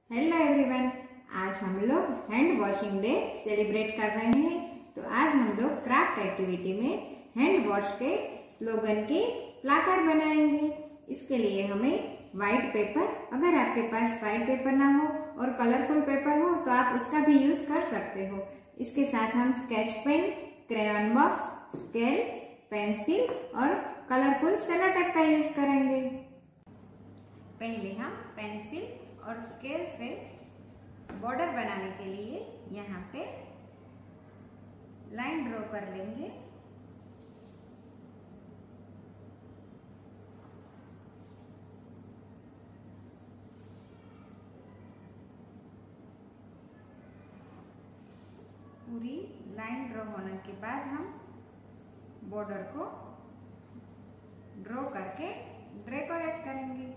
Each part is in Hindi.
हेलो एवरीवन, आज हम लोग हैंड वॉशिंग डे सेलिब्रेट कर रहे हैं। तो आज हम लोग क्राफ्ट एक्टिविटी में हैंड वॉश के स्लोगन के प्लाकार्ड बनाएंगे। इसके लिए हमें व्हाइट पेपर, अगर आपके पास व्हाइट पेपर ना हो और कलरफुल पेपर हो तो आप उसका भी यूज कर सकते हो। इसके साथ हम sketch pen, crayon box, scale, pencil और कलरफुल सेलो टेप का यूज करेंगे। पहले हम पेंसिल और स्केल से बॉर्डर बनाने के लिए यहाँ पे लाइन ड्रॉ कर लेंगे। पूरी लाइन ड्रॉ होने के बाद हम बॉर्डर को ड्रॉ करके डेकोरेट करेंगे।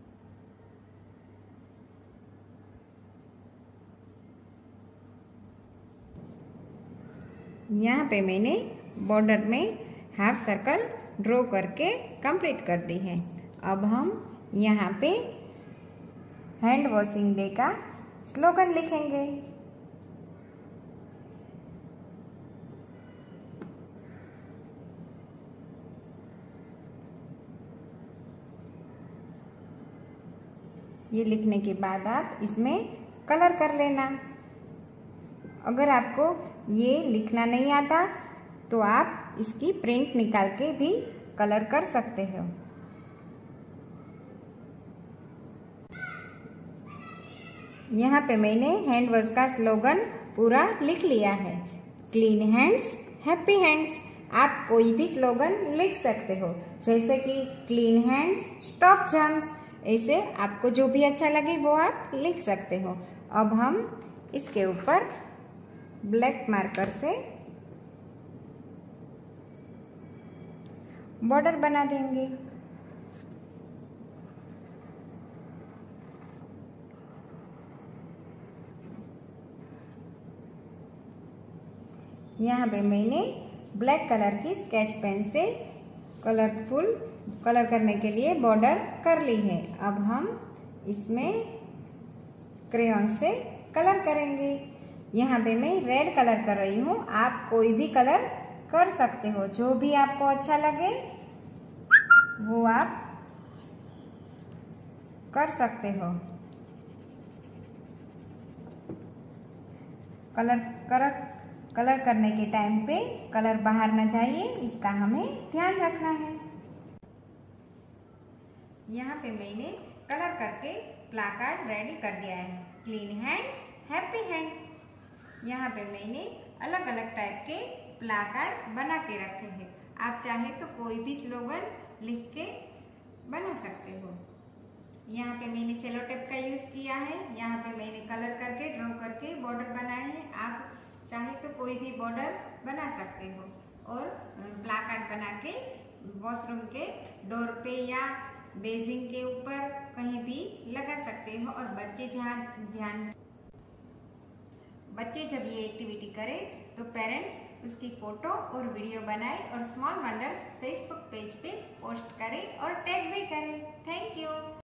यहाँ पे मैंने बॉर्डर में हाफ सर्कल ड्रॉ करके कंप्लीट कर दी है। अब हम यहाँ पे हैंड वॉशिंग डे का स्लोगन लिखेंगे। ये लिखने के बाद आप इसमें कलर कर लेना। अगर आपको ये लिखना नहीं आता तो आप इसकी प्रिंट निकाल के भी कलर कर सकते हो। यहाँ पे मैंने हैंड वॉश का स्लोगन पूरा लिख लिया है। Clean hands happy hands. आप कोई भी स्लोगन लिख सकते हो, जैसे कि क्लीन हैंड्स स्टॉप जर्म्स। ऐसे आपको जो भी अच्छा लगे वो आप लिख सकते हो। अब हम इसके ऊपर ब्लैक मार्कर से बॉर्डर बना देंगे। यहाँ पे मैंने ब्लैक कलर की स्केच पेन से कलरफुल कलर करने के लिए बॉर्डर कर ली है। अब हम इसमें क्रेयॉन से कलर करेंगे। यहाँ पे मैं रेड कलर कर रही हूँ, आप कोई भी कलर कर सकते हो, जो भी आपको अच्छा लगे वो आप कर सकते हो। कलर करने के टाइम पे कलर बाहर ना जाए, इसका हमें ध्यान रखना है। यहाँ पे मैंने कलर करके प्लाकार्ड रेडी कर दिया है। Clean hands happy hand. यहाँ पे मैंने अलग अलग टाइप के प्लाकार्ड बना के रखे हैं। आप चाहे तो कोई भी स्लोगन लिख के बना सकते हो। यहाँ पे मैंने सेलो टेप का यूज किया है। यहाँ पे मैंने कलर करके ड्रॉ करके बॉर्डर बनाए हैं। आप चाहे तो कोई भी बॉर्डर बना सकते हो और प्लाकार्ड बना के वॉशरूम के डोर पे या बेसिन के ऊपर कहीं भी लगा सकते हो। और बच्चे जब ये एक्टिविटी करें तो पेरेंट्स उसकी फोटो और वीडियो बनाए और स्मॉल वंडर्स फेसबुक पेज पे पोस्ट करें और टैग भी करें। Thank you.